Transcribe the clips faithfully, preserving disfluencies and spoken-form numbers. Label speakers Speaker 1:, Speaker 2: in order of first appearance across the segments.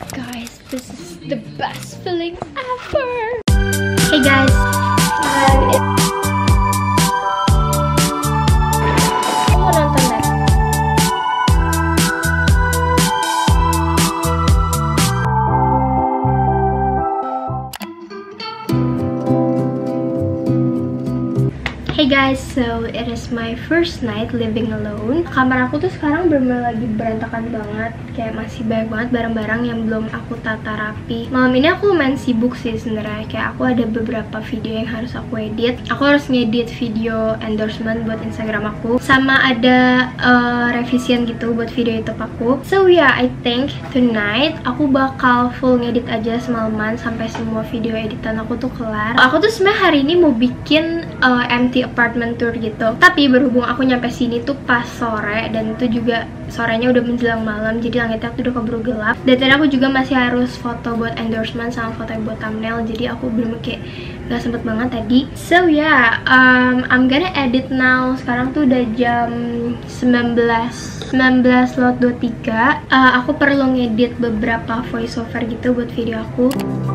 Speaker 1: Guys, this is the best feeling ever. Hey guys, um, it aku mau nonton deh. Hey guys, so it is my first night living alone. Kamar aku tuh sekarang bener-bener lagi berantakan banget. Kayak masih banyak banget barang-barang yang belum aku tata rapi. Malam ini aku main sibuk sih sebenarnya. Kayak aku ada beberapa video yang harus aku edit. Aku harus ngedit video endorsement buat Instagram aku. Sama ada uh, revisian gitu buat video YouTube aku. So yeah, I think tonight aku bakal full ngedit aja semalaman sampai semua video editan aku tuh kelar. Aku tuh sebenarnya hari ini mau bikin uh, empty apartment tour gitu, tapi berhubung aku nyampe sini tuh pas sore dan itu juga sorenya udah menjelang malam, jadi langitnya tuh udah keburu gelap. Dan tadi aku juga masih harus foto buat endorsement sama foto buat thumbnail, jadi aku belum kayak gak sempet banget tadi. So yeah, um, I'm gonna edit now. Sekarang tuh udah jam sembilan belas lewat dua puluh tiga. uh, Aku perlu ngedit beberapa voiceover gitu buat video aku.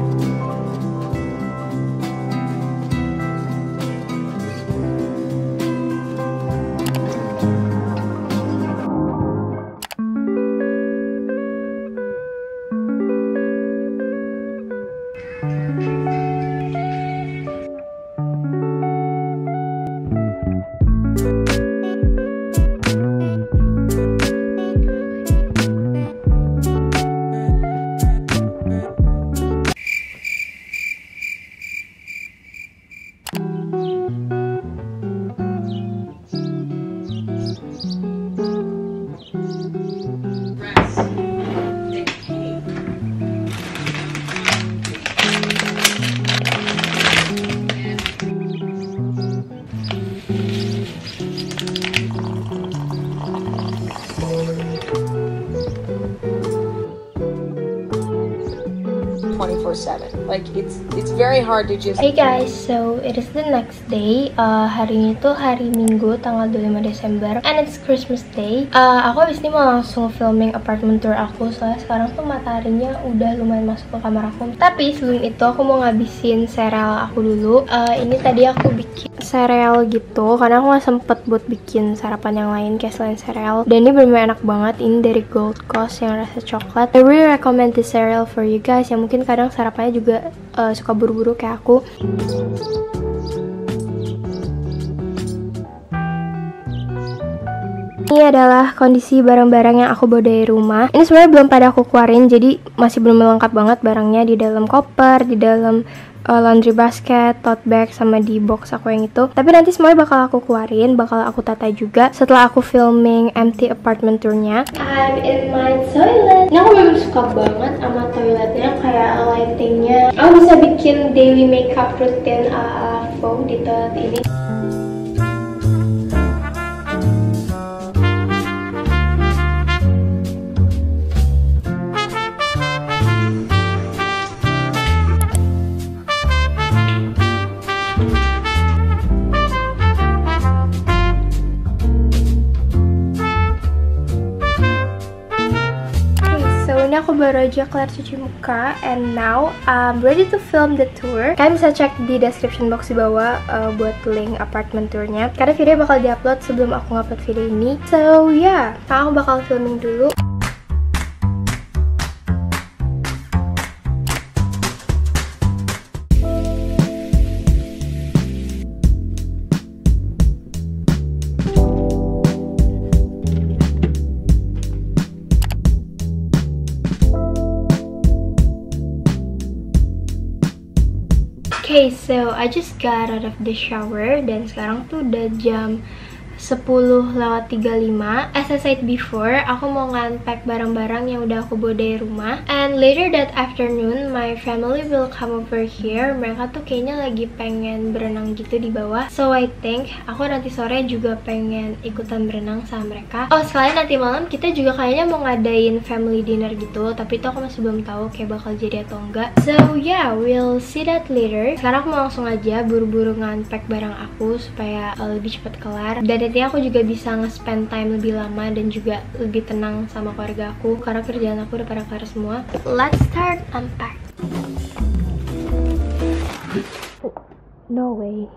Speaker 2: twenty-four seven. Like it's it's very hard to just.
Speaker 1: Hey guys, so it is the next day. Uh, hari ini tuh hari Minggu tanggal dua puluh lima Desember and it's Christmas Day. Uh, aku abis ini mau langsung filming apartment tour aku soalnya sekarang tuh mataharinya udah lumayan masuk ke kamar aku. Tapi sebelum itu aku mau ngabisin sereal aku dulu. Uh, ini tadi aku bikin sereal gitu karena aku gak sempet buat bikin sarapan yang lain kayak selain sereal. Dan ini bener-bener enak banget. Ini dari Gold Coast yang rasa coklat. I really recommend this cereal for you guys yang mungkin kadang sarapannya juga uh, suka buru-buru kayak aku. Ini adalah kondisi barang-barang yang aku bawa dari rumah. Ini sebenarnya belum pada aku keluarin, jadi masih belum lengkap banget barangnya di dalam koper, di dalam uh, laundry basket, tote bag, sama di box aku yang itu. Tapi nanti semuanya bakal aku keluarin, bakal aku tata juga setelah aku filming empty apartment tournya. I'm in my toilet. Ini aku memang suka banget sama toiletnya, kayak lightingnya. Aku bisa bikin daily makeup routine ala Vogue di toilet ini. Ini aku baru aja kelar cuci muka and now I'm ready to film the tour. Kalian bisa cek di description box di bawah uh, buat link apartment tournya karena video bakal diupload sebelum aku ngupload video ini. So yeah, aku bakal filming dulu. Okay, so I just got out of the shower dan sekarang tuh udah jam sepuluh lewat tiga puluh lima. As I said before, aku mau nge-unpack barang-barang yang udah aku bawa dari rumah. And later that afternoon, my family will come over here. Mereka tuh kayaknya lagi pengen berenang gitu di bawah. So I think aku nanti sore juga pengen ikutan berenang sama mereka. Oh, selain nanti malam kita juga kayaknya mau ngadain family dinner gitu. Tapi itu aku masih belum tahu kayak bakal jadi atau enggak. So yeah, we'll see that later. Sekarang aku mau langsung aja buru-buru nge-unpack barang aku supaya uh, lebih cepat kelar. Dan intinya aku juga bisa nge-spend time lebih lama dan juga lebih tenang sama keluarga aku karena kerjaan aku udah pada kelar semua. Let's start unpack. No way.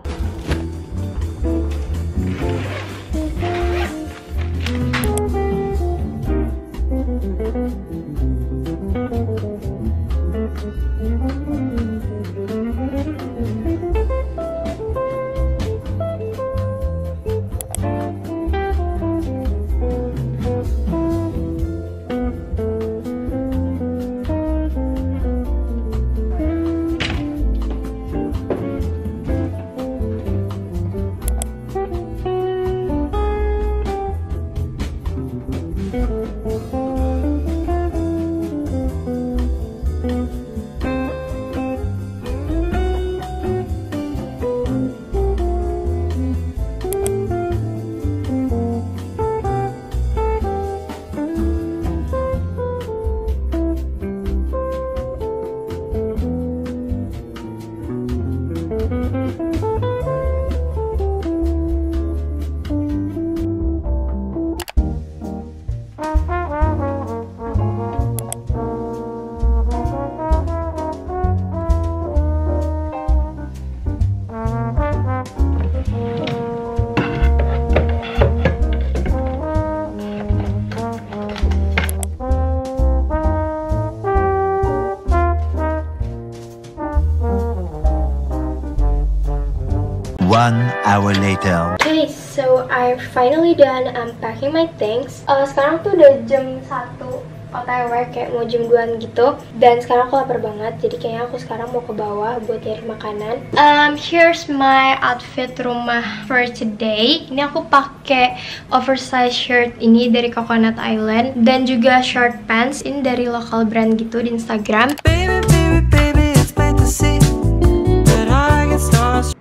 Speaker 3: One hour later.
Speaker 1: Okay, so I finally done unpacking my things. Uh, sekarang tuh udah jam satu O T W, kayak mau jam duaan gitu. Dan sekarang aku lapar banget, jadi kayaknya aku sekarang mau ke bawah buat nyari makanan. Um, here's my outfit rumah for today. Ini aku pakai oversized shirt ini dari Coconut Island dan juga short pants ini dari lokal brand gitu di Instagram.
Speaker 4: Baby, baby, baby, it's plain to see that I get starstruck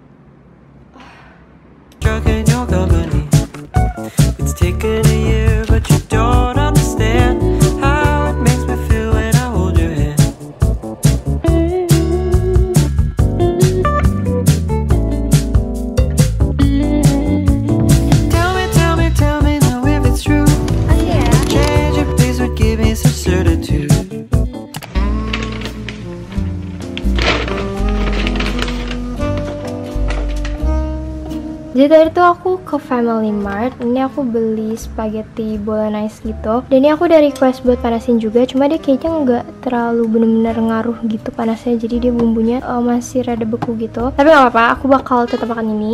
Speaker 4: in your company. It's taken a year, but you don't understand how it makes me feel when I hold your hand. Tell me, tell me, tell me now if it's true.
Speaker 1: Oh yeah.
Speaker 4: Change your pace would give me some certitude.
Speaker 1: Jadi tadi tuh aku ke Family Mart. Ini aku beli spaghetti bolognese gitu. Dan ini aku udah request buat panasin juga. Cuma dia kayaknya nggak terlalu bener-bener ngaruh gitu panasnya. Jadi dia bumbunya uh, masih rada beku gitu. Tapi nggak apa-apa, aku bakal tetap makan ini.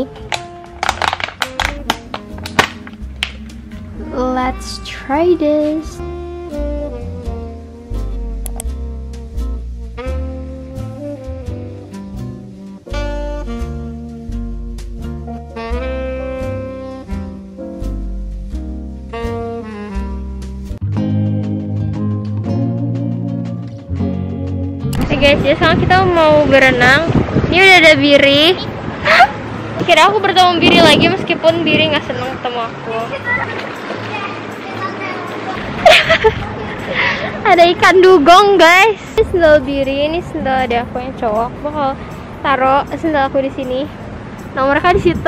Speaker 1: Let's try this. Guys, ya sekarang kita mau berenang. Ini udah ada Biri. Kira aku bertemu Biri lagi meskipun Biri nggak seneng ketemu aku. Ada ikan dugong guys. Ini sendal Biri, ini sendal ada aku yang cowok. Aku bakal taruh sendal aku di sini. Nomor mereka di situ.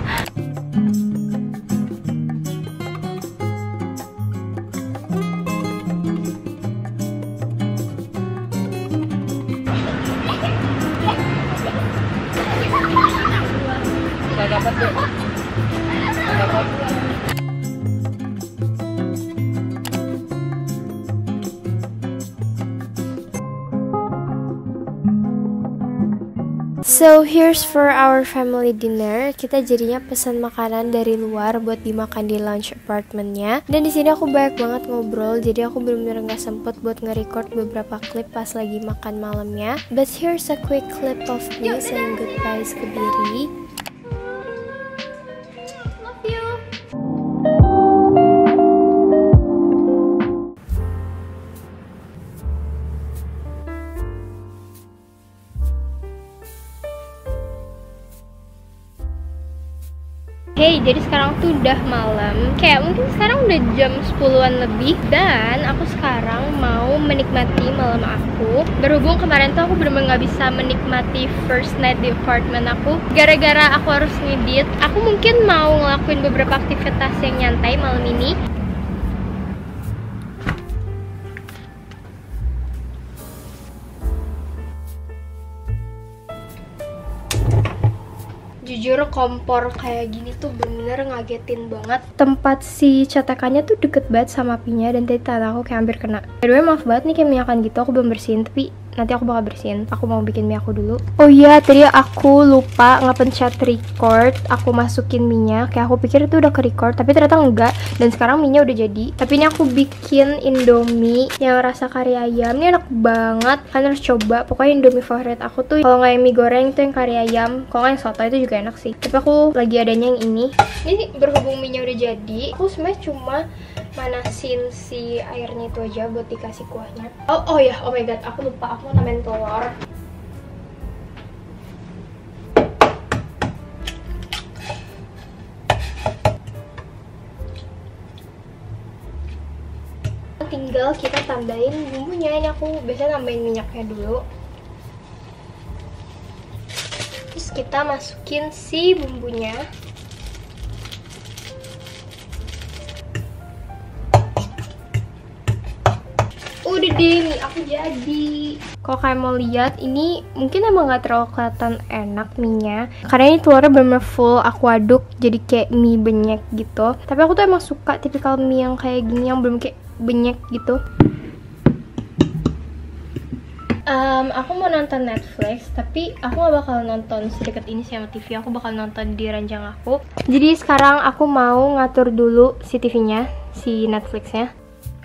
Speaker 1: So here's for our family dinner. Kita jadinya pesan makanan dari luar buat dimakan di lounge apartmentnya. Dan di sini aku banyak banget ngobrol, jadi aku benar-benar nggak sempet buat nge-record beberapa klip pas lagi makan malamnya. But here's a quick clip of me saying goodbye ke Biri. Love you. Oke, jadi sekarang tuh udah malam. Kayak mungkin sekarang udah jam sepuluhan lebih. Dan aku sekarang mau menikmati malam aku. Berhubung kemarin tuh aku bener-bener gak bisa menikmati first night di apartemen aku gara-gara aku harus ngedit. Aku mungkin mau ngelakuin beberapa aktivitas yang nyantai malam ini. Jujur kompor kayak gini tuh bener-bener ngagetin banget. Tempat si cetakannya tuh deket banget sama apinya dan tadi tangan aku kayak hampir kena. By the way, maaf banget nih kayak minyakan gitu aku belum bersihin, tapi nanti aku bakal bersihin. Aku mau bikin mie aku dulu. Oh iya, tadi aku lupa ngepencet record. Aku masukin minyak. Kayak aku pikir itu udah ke record, tapi ternyata enggak. Dan sekarang minyak udah jadi. Tapi ini aku bikin Indomie yang rasa kari ayam. Ini enak banget. Kalian harus coba. Pokoknya Indomie favorit aku tuh kalau nggak yang mie goreng tuh yang kari ayam. Kalau nggak yang soto itu juga enak sih. Tapi aku lagi adanya yang ini. Ini berhubung minyak udah jadi, aku sebenarnya cuma manasin si airnya itu aja buat dikasih kuahnya. Oh, oh ya, oh my god, aku lupa, aku mau tambahin telur. Tinggal kita tambahin bumbunya. Ini aku biasanya tambahin minyaknya dulu. Terus kita masukin si bumbunya. Udah deh, mie aku jadi. Kalau kalian mau lihat, ini mungkin emang gak terlalu kelihatan enak mie-nya karena ini telurnya bener-bener full aku aduk jadi kayak mie benyek gitu. Tapi aku tuh emang suka tipikal mie yang kayak gini, yang belum kayak benyek gitu. Um, aku mau nonton Netflix, tapi aku gak bakal nonton sedekat ini sama T V. Aku bakal nonton di ranjang aku. Jadi sekarang aku mau ngatur dulu si T V-nya, si Netflix-nya.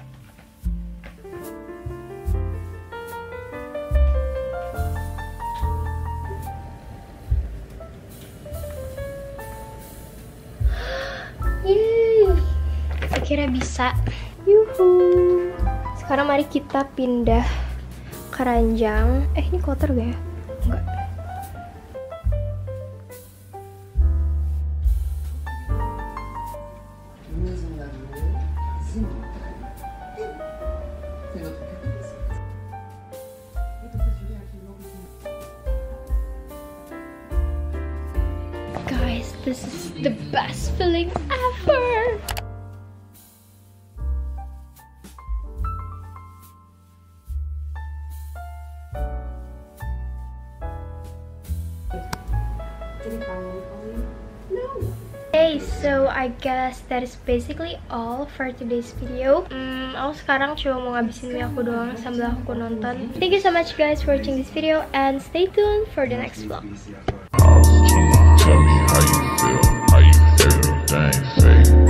Speaker 1: Yeay, akhirnya bisa. Yuhu. Sekarang mari kita pindah keranjang. Eh, ini kotor gak ya? Enggak. Guys, this is the best feeling ever. Okay, so I guess that is basically all for today's video. Hmm, aku sekarang cuma mau ngabisin mie aku doang sambil aku nonton. Thank you so much guys for watching this video and stay tuned for the next vlog.
Speaker 5: Tell me how you feel, how you feel, dang, say